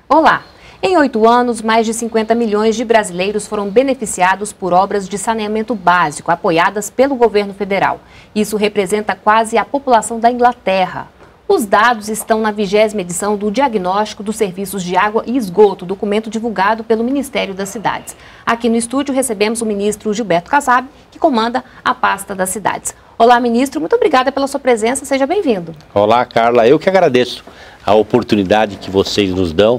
Olá! Em 8 anos, mais de 50 milhões de brasileiros foram beneficiados por obras de saneamento básico apoiadas pelo governo federal. Isso representa quase a população da Inglaterra. Os dados estão na 20ª edição do Diagnóstico dos Serviços de Água e Esgoto, documento divulgado pelo Ministério das Cidades. Aqui no estúdio recebemos o ministro Gilberto Kassab, que comanda a pasta das cidades. Olá, ministro, muito obrigada pela sua presença, seja bem-vindo. Olá, Carla, eu que agradeço a oportunidade que vocês nos dão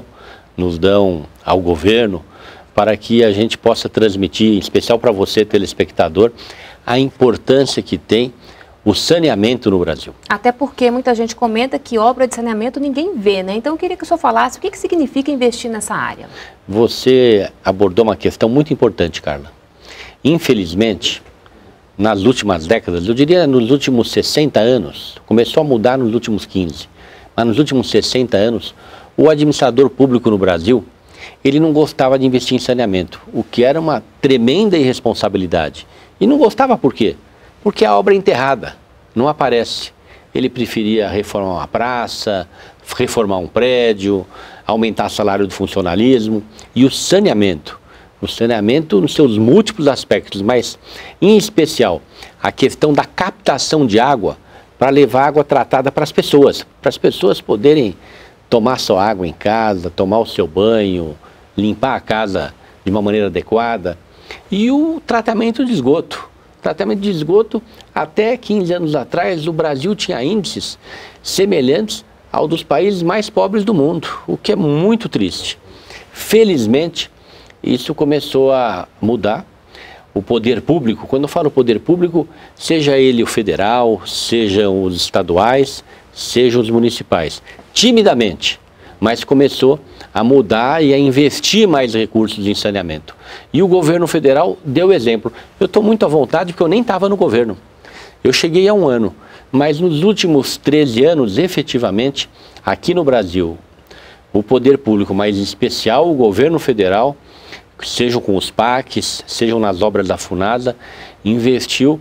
ao governo, para que a gente possa transmitir, em especial para você, telespectador, a importância que tem o saneamento no Brasil. Até porque muita gente comenta que obra de saneamento ninguém vê, né? Então eu queria que o senhor falasse o que significa investir nessa área. Você abordou uma questão muito importante, Carla. Infelizmente, nas últimas décadas, eu diria nos últimos 60 anos, começou a mudar nos últimos 15, mas nos últimos 60 anos, o administrador público no Brasil, ele não gostava de investir em saneamento, o que era uma tremenda irresponsabilidade. E não gostava por quê? Porque a obra é enterrada, não aparece. Ele preferia reformar uma praça, reformar um prédio, aumentar o salário do funcionalismo. E o saneamento nos seus múltiplos aspectos, mas em especial a questão da captação de água para levar água tratada para as pessoas poderem tomar sua água em casa, tomar o seu banho, limpar a casa de uma maneira adequada. E o tratamento de esgoto. Tratamento de esgoto, até 15 anos atrás, o Brasil tinha índices semelhantes ao dos países mais pobres do mundo, o que é muito triste. Felizmente, isso começou a mudar. O poder público, quando eu falo poder público, seja ele o federal, sejam os estaduais, sejam os municipais, timidamente, mas começou a mudar e a investir mais recursos em saneamento. E o governo federal deu exemplo. Eu estou muito à vontade porque eu nem estava no governo. Eu cheguei há um ano, mas nos últimos 13 anos, efetivamente, aqui no Brasil, o poder público, mas em especial o governo federal, sejam com os PACs, sejam nas obras da FUNASA, investiu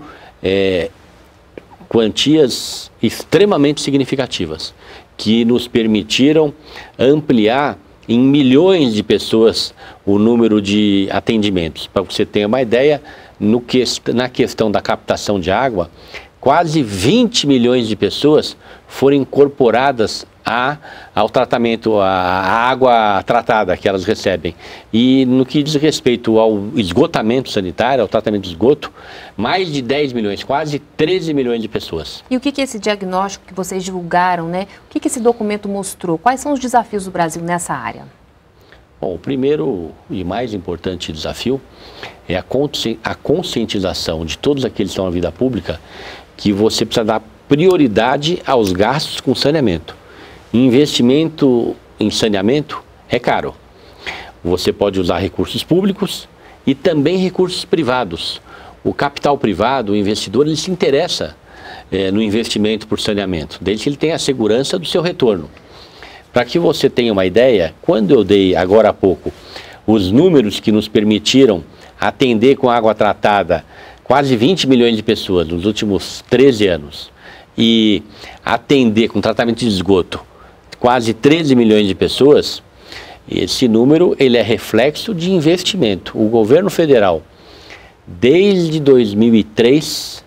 quantias extremamente significativas, que nos permitiram ampliar em milhões de pessoas o número de atendimentos. Para você ter uma ideia, na questão da captação de água, quase 20 milhões de pessoas foram incorporadas ao tratamento, à água tratada que elas recebem. E no que diz respeito ao esgotamento sanitário, ao tratamento de esgoto, mais de 10 milhões, quase 13 milhões de pessoas. E o que esse diagnóstico que vocês divulgaram, né? O que esse documento mostrou? Quais são os desafios do Brasil nessa área? Bom, o primeiro e mais importante desafio é a conscientização de todos aqueles que estão na vida pública que você precisa dar prioridade aos gastos com saneamento. Investimento em saneamento é caro. Você pode usar recursos públicos e também recursos privados. O capital privado, o investidor, ele se interessa no investimento por saneamento, desde que ele tenha a segurança do seu retorno. Para que você tenha uma ideia, quando eu dei agora há pouco os números que nos permitiram atender com água tratada quase 20 milhões de pessoas nos últimos 13 anos e atender com tratamento de esgoto quase 13 milhões de pessoas, esse número ele é reflexo de investimento. O governo federal, desde 2003,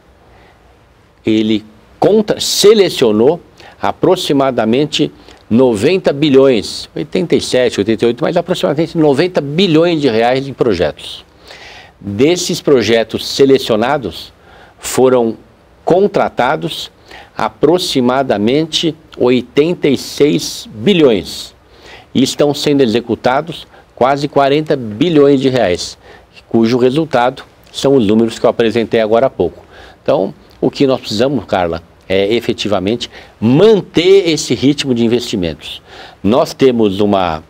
ele selecionou aproximadamente 90 bilhões, 87, 88, mas aproximadamente 90 bilhões de reais em projetos. Desses projetos selecionados, foram contratados aproximadamente 86 bilhões e estão sendo executados quase 40 bilhões de reais, cujo resultado são os números que eu apresentei agora há pouco. Então, o que nós precisamos, Carla, é efetivamente manter esse ritmo de investimentos. Nós tínhamos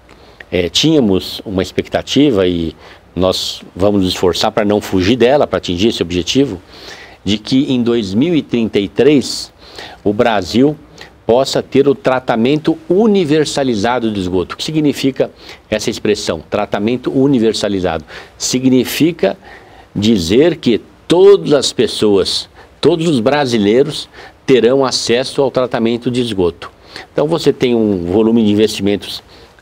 uma expectativa e nós vamos nos esforçar para não fugir dela, para atingir esse objetivo, de que em 2033 o Brasil possa ter o tratamento universalizado do esgoto. O que significa essa expressão, tratamento universalizado? Significa dizer que todas as pessoas, todos os brasileiros terão acesso ao tratamento de esgoto. Então você tem um volume de investimentos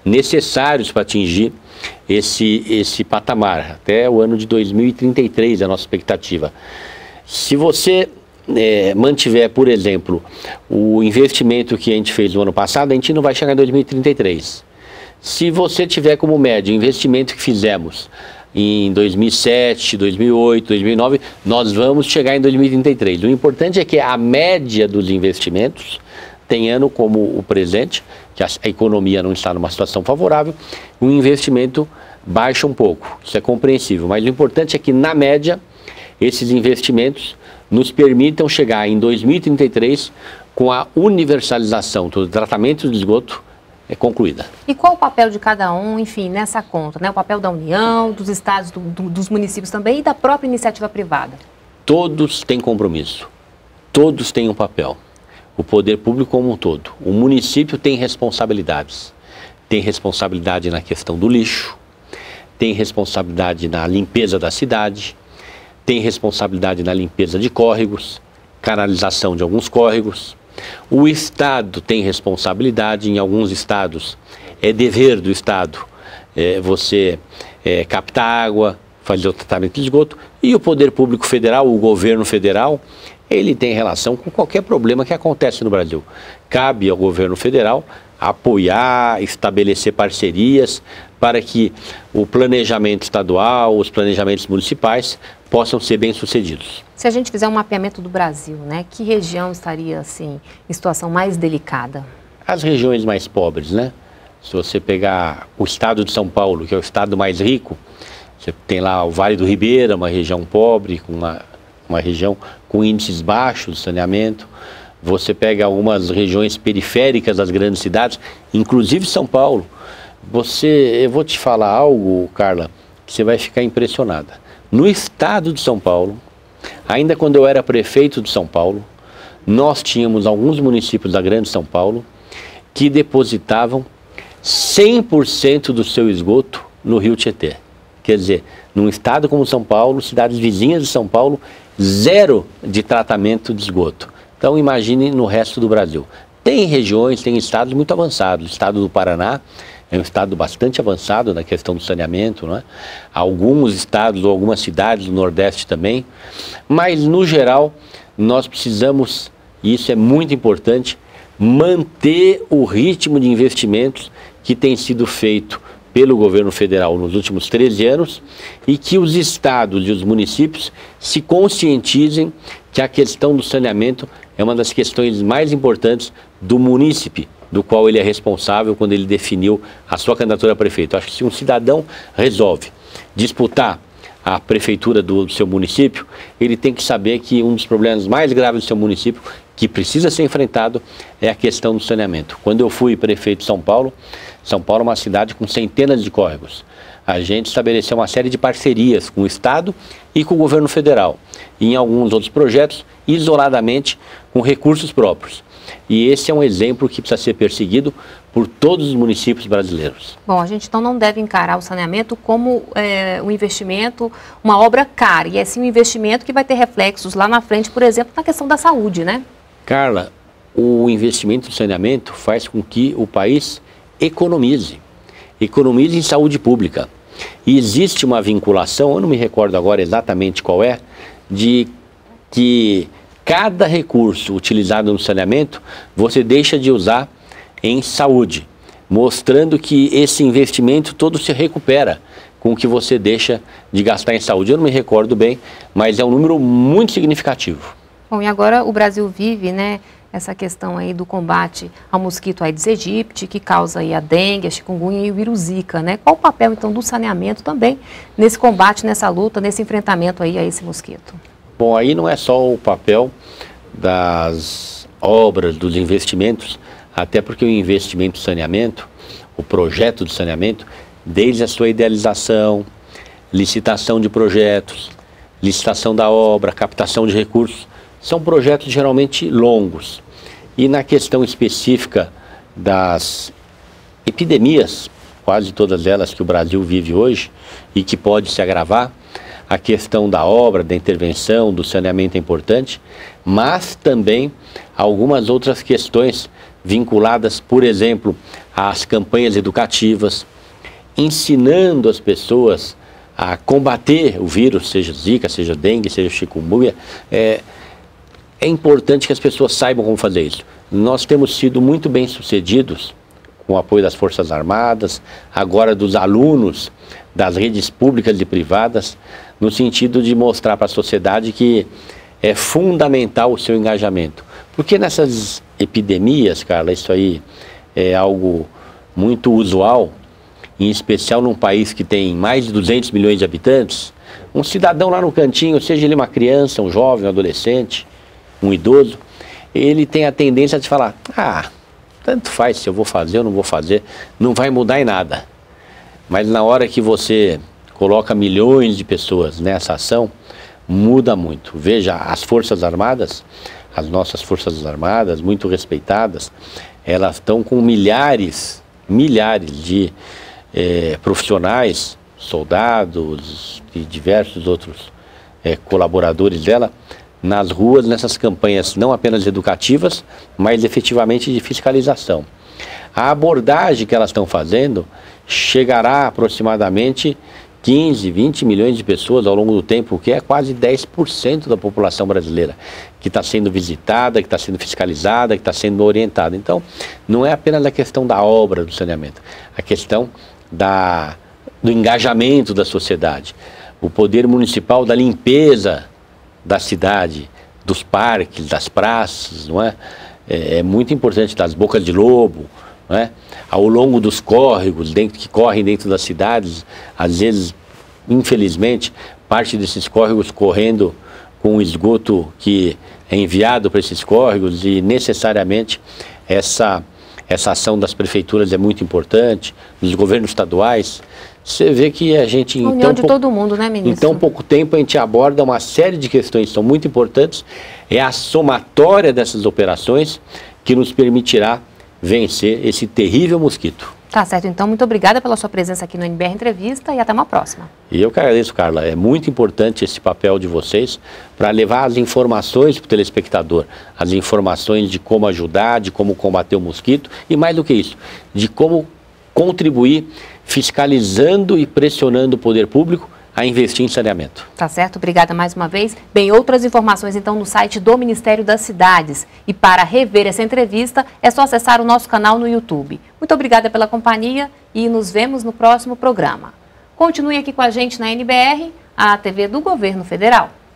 necessários para atingir esse patamar, até o ano de 2033, a nossa expectativa. Se você mantiver, por exemplo, o investimento que a gente fez no ano passado, a gente não vai chegar em 2033. Se você tiver como média o investimento que fizemos em 2007, 2008, 2009, nós vamos chegar em 2033. O importante é que a média dos investimentos tem ano como o presente, que a economia não está numa situação favorável, o investimento baixa um pouco. Isso é compreensível, mas o importante é que, na média, esses investimentos nos permitam chegar em 2033 com a universalização do tratamento de esgoto concluída. E qual o papel de cada um, enfim, nessa conta, né? O papel da União, dos estados, dos municípios também e da própria iniciativa privada? Todos têm compromisso, todos têm um papel. O poder público como um todo. O município tem responsabilidades. Tem responsabilidade na questão do lixo, tem responsabilidade na limpeza da cidade, tem responsabilidade na limpeza de córregos, canalização de alguns córregos. O Estado tem responsabilidade, em alguns estados é dever do Estado você captar água, fazer o tratamento de esgoto, e o poder público federal, o governo federal, ele tem relação com qualquer problema que acontece no Brasil. Cabe ao governo federal apoiar, estabelecer parcerias para que o planejamento estadual, os planejamentos municipais possam ser bem-sucedidos. Se a gente fizer um mapeamento do Brasil, né, que região estaria assim em situação mais delicada? As regiões mais pobres, né? Se você pegar o estado de São Paulo, que é o estado mais rico, você tem lá o Vale do Ribeira, uma região pobre, com uma região com índices baixos de saneamento. Você pega algumas regiões periféricas das grandes cidades, inclusive São Paulo. Eu vou te falar algo, Carla, que você vai ficar impressionada. No estado de São Paulo, ainda quando eu era prefeito de São Paulo, nós tínhamos alguns municípios da grande São Paulo que depositavam 100% do seu esgoto no Rio Tietê. Quer dizer, num estado como São Paulo, cidades vizinhas de São Paulo, zero de tratamento de esgoto. Então imagine no resto do Brasil. Tem regiões, tem estados muito avançados. O estado do Paraná é um estado bastante avançado na questão do saneamento, não é? Alguns estados ou algumas cidades do Nordeste também. Mas no geral, nós precisamos, e isso é muito importante, manter o ritmo de investimentos que tem sido feito pelo governo federal nos últimos 13 anos e que os estados e os municípios se conscientizem que a questão do saneamento é uma das questões mais importantes do munícipe, do qual ele é responsável quando ele definiu a sua candidatura a prefeito. Acho que se um cidadão resolve disputar a prefeitura do seu município, ele tem que saber que um dos problemas mais graves do seu município, que precisa ser enfrentado, é a questão do saneamento. Quando eu fui prefeito de São Paulo é uma cidade com centenas de córregos. A gente estabeleceu uma série de parcerias com o Estado e com o governo federal. E em alguns outros projetos, isoladamente, com recursos próprios. E esse é um exemplo que precisa ser perseguido por todos os municípios brasileiros. Bom, a gente então não deve encarar o saneamento como um investimento, uma obra cara, e é sim um investimento que vai ter reflexos lá na frente, por exemplo, na questão da saúde, né? Carla, o investimento no saneamento faz com que o país economize em saúde pública. E existe uma vinculação, eu não me recordo agora exatamente qual é, de que cada recurso utilizado no saneamento, você deixa de usar em saúde, mostrando que esse investimento todo se recupera com o que você deixa de gastar em saúde. Eu não me recordo bem, mas é um número muito significativo. Bom, e agora o Brasil vive, né, essa questão aí do combate ao mosquito Aedes aegypti, que causa aí a dengue, a chikungunya e o vírus Zika, né? Qual o papel, então, do saneamento também nesse combate, nessa luta, nesse enfrentamento aí a esse mosquito? Bom, aí não é só o papel das obras, dos investimentos, até porque o investimento em saneamento, o projeto de saneamento, desde a sua idealização, licitação de projetos, licitação da obra, captação de recursos, são projetos geralmente longos. E na questão específica das epidemias, quase todas elas que o Brasil vive hoje e que pode se agravar, a questão da obra, da intervenção, do saneamento é importante, mas também algumas outras questões vinculadas, por exemplo, às campanhas educativas, ensinando as pessoas a combater o vírus, seja Zika, seja dengue, seja chikungunya. É importante que as pessoas saibam como fazer isso. Nós temos sido muito bem sucedidos com o apoio das Forças Armadas, agora dos alunos das redes públicas e privadas, no sentido de mostrar para a sociedade que é fundamental o seu engajamento. Porque nessas epidemias, Carla, isso aí é algo muito usual, em especial num país que tem mais de 200 milhões de habitantes, um cidadão lá no cantinho, seja ele uma criança, um jovem, um adolescente, um idoso, ele tem a tendência de falar, tanto faz se eu vou fazer ou não vou fazer, não vai mudar em nada. Mas na hora que você coloca milhões de pessoas nessa ação, muda muito. Veja, as Forças Armadas, as nossas Forças Armadas, muito respeitadas, elas estão com milhares de profissionais, soldados e diversos outros colaboradores dela, nas ruas, nessas campanhas não apenas educativas, mas efetivamente de fiscalização. A abordagem que elas estão fazendo chegará a aproximadamente 15, 20 milhões de pessoas ao longo do tempo, o que é quase 10% da população brasileira, que está sendo visitada, que está sendo fiscalizada, que está sendo orientada. Então, não é apenas a questão da obra do saneamento, a questão do engajamento da sociedade, o poder municipal da limpeza da cidade, dos parques, das praças, não é? É muito importante, das bocas de lobo, não é? Ao longo dos córregos que correm dentro das cidades, às vezes, infelizmente, parte desses córregos correndo com o esgoto que é enviado para esses córregos e necessariamente essa ação das prefeituras é muito importante, dos governos estaduais. Você vê que a gente... A união de todo mundo, né, ministro? Em tão pouco tempo a gente aborda uma série de questões que são muito importantes. É a somatória dessas operações que nos permitirá vencer esse terrível mosquito. Tá certo, então muito obrigada pela sua presença aqui no NBR Entrevista e até uma próxima. E eu que agradeço, Carla. É muito importante esse papel de vocês para levar as informações para o telespectador, as informações de como ajudar, de como combater o mosquito e mais do que isso, de como contribuir fiscalizando e pressionando o poder público a investir em saneamento. Tá certo, obrigada mais uma vez. Bem, outras informações então no site do Ministério das Cidades. E para rever essa entrevista é só acessar o nosso canal no YouTube. Muito obrigada pela companhia e nos vemos no próximo programa. Continue aqui com a gente na NBR, a TV do Governo Federal.